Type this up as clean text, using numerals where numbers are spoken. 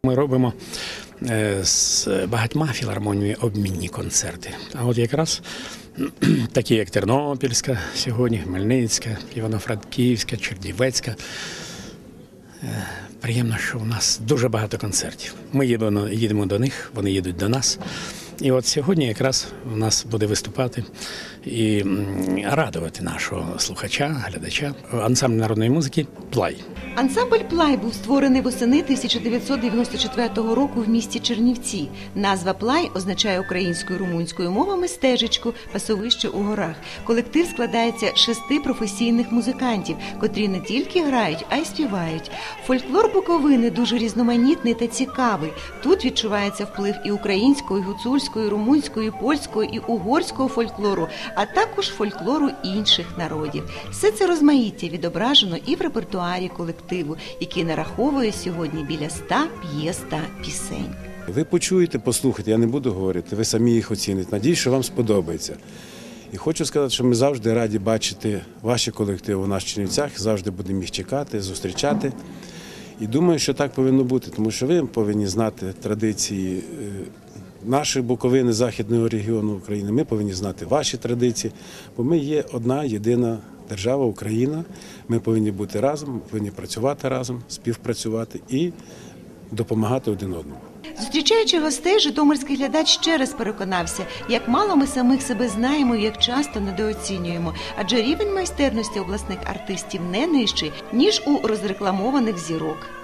ми робимо з багатьма філармоніями обмінні концерти. А от якраз такі, як Тернопільська сьогодні, Хмельницька, Івано-Франківська, Чернівецька. Приємно, що у нас дуже багато концертів. Ми їдемо до них, вони їдуть до нас. І от сьогодні якраз у нас буде виступати і радувати нашого слухача, глядача ансамбль народної музики «Плай». Ансамбль «Плай» був створений восени 1994 року в місті Чернівці. Назва «Плай» означає українською і румунською мовами «стежечку», «пасовище у горах». Колектив складається з 6 професійних музикантів, котрі не тільки грають, а й співають. Фольклор Буковини дуже різноманітний та цікавий. Тут відчувається вплив і українського, і гуцульського, і румунського, і польського, і угорського фольклору, а також фольклору інших народів. Все це розмаїття відображено і в репертуарі колективу, який нараховує сьогодні біля 100 п'єс та пісень. Ви почуєте, послухайте, я не буду говорити, ви самі їх оціните. Надіюсь, що вам сподобається. І хочу сказати, що ми завжди раді бачити ваші колективи у нас в Чернівцях, завжди будемо їх чекати, зустрічати. І думаю, що так повинно бути, тому що ви повинні знати традиції нашої Буковини, Західного регіону України, ми повинні знати ваші традиції, бо ми є одна єдина держава, Україна, ми повинні бути разом, ми повинні працювати разом, співпрацювати і допомагати один одному. Зустрічаючи гостей, житомирський глядач ще раз переконався, як мало ми самих себе знаємо і як часто недооцінюємо, адже рівень майстерності обласних артистів не нижчий, ніж у розрекламованих зірок.